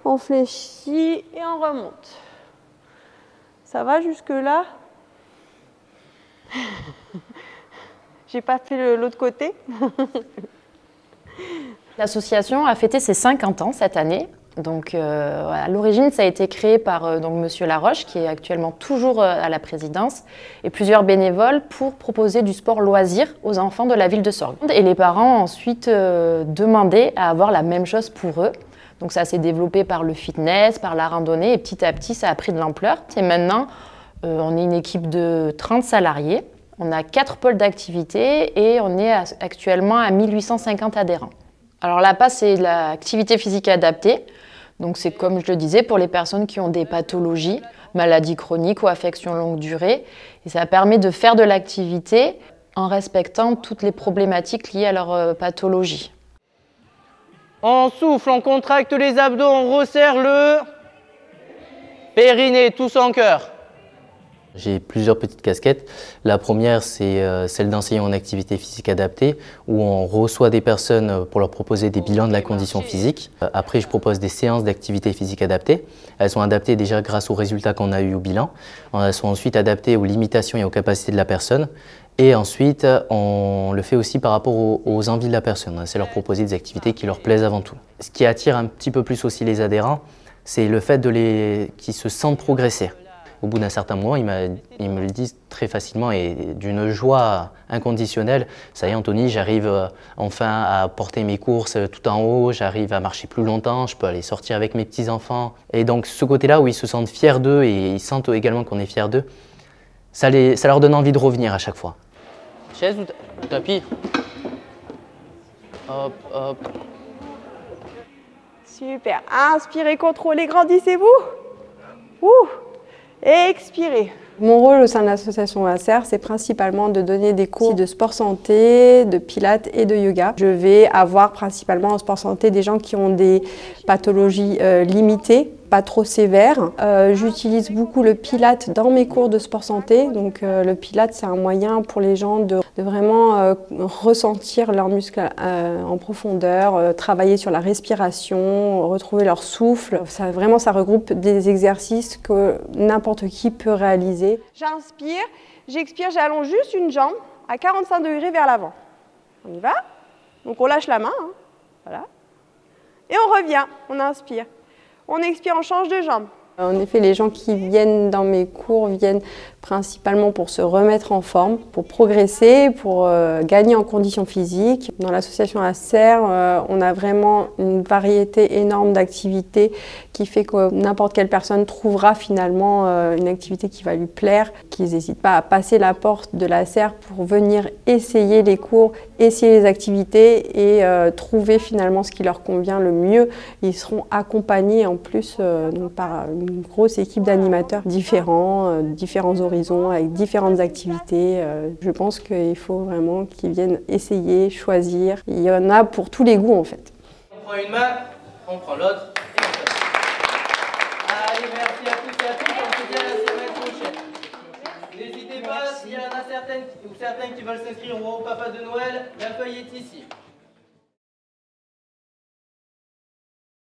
On fléchit et on remonte. Ça va jusque-là? J'ai pas fait l'autre côté. L'association a fêté ses 50 ans cette année. Donc, à l'origine, ça a été créé par Monsieur Laroche, qui est actuellement toujours à la présidence, et plusieurs bénévoles pour proposer du sport loisir aux enfants de la ville de Sorgues. Et les parents ont ensuite demandé à avoir la même chose pour eux. Donc, ça s'est développé par le fitness, par la randonnée, et petit à petit, ça a pris de l'ampleur. Et maintenant, on est une équipe de 30 salariés. On a 4 pôles d'activité et on est actuellement à 1850 adhérents. Alors l'APA, c'est l'activité physique adaptée. Donc c'est comme je le disais, pour les personnes qui ont des pathologies, maladies chroniques ou affections longue durée. Et ça permet de faire de l'activité en respectant toutes les problématiques liées à leur pathologie. On souffle, on contracte les abdos, on resserre le périnée, tous en cœur. J'ai plusieurs petites casquettes. La première, c'est celle d'enseignant en activité physique adaptée, où on reçoit des personnes pour leur proposer des bilans de la condition physique. Après, je propose des séances d'activité physique adaptée. Elles sont adaptées déjà grâce aux résultats qu'on a eu au bilan. Elles sont ensuite adaptées aux limitations et aux capacités de la personne. Et ensuite, on le fait aussi par rapport aux envies de la personne. C'est leur proposer des activités qui leur plaisent avant tout. Ce qui attire un petit peu plus aussi les adhérents, c'est le fait qu'ils se sentent progresser. Au bout d'un certain moment, ils me le disent très facilement et d'une joie inconditionnelle. Ça y est, Anthony, j'arrive enfin à porter mes courses tout en haut, j'arrive à marcher plus longtemps, je peux aller sortir avec mes petits-enfants. Et donc ce côté-là où ils se sentent fiers d'eux et ils sentent également qu'on est fiers d'eux, ça leur donne envie de revenir à chaque fois. Chaise ou tapis? Hop, hop. Super. Inspirez, contrôlez, grandissez-vous. Ouh. Expirez. Mon rôle au sein de l'association ACER, c'est principalement de donner des cours de sport santé, de pilates et de yoga. Je vais avoir principalement en sport santé des gens qui ont des pathologies limitées, pas trop sévères. J'utilise beaucoup le pilate dans mes cours de sport santé. Donc le pilate, c'est un moyen pour les gens de vraiment ressentir leurs muscles en profondeur, travailler sur la respiration, retrouver leur souffle. Ça regroupe des exercices que n'importe qui peut réaliser. J'inspire, j'expire, j'allonge juste une jambe à 45 degrés vers l'avant. On y va? Donc on lâche la main, hein. Voilà. Et on revient, on inspire. On expire, on change de jambe. En effet, les gens qui viennent dans mes cours viennent principalement pour se remettre en forme, pour progresser, pour gagner en conditions physiques. Dans l'association ACER, on a vraiment une variété énorme d'activités qui fait que n'importe quelle personne trouvera finalement une activité qui va lui plaire, qu'ils n'hésitent pas à passer la porte de l'ACER pour venir essayer les cours, essayer les activités et trouver finalement ce qui leur convient le mieux. Ils seront accompagnés en plus par une grosse équipe d'animateurs différents, différents horizons, avec différentes activités. Je pense qu'il faut vraiment qu'ils viennent essayer, choisir. Il y en a pour tous les goûts en fait. On prend une main, on prend l'autre et on fait. Allez, merci à tous et à toutes, on se dit à la semaine prochaine. N'hésitez pas, s'il y en a certains qui veulent s'inscrire au Papa de Noël, la feuille est ici.